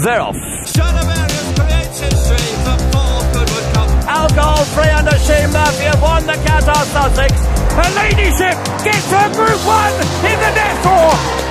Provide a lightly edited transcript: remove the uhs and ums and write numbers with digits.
they're off. Creates history for 4 Goodwood Cup. Alcohol-free under Shane Murphy have won the Qatar Sussex. Her ladyship gets her Group 1 in the death war.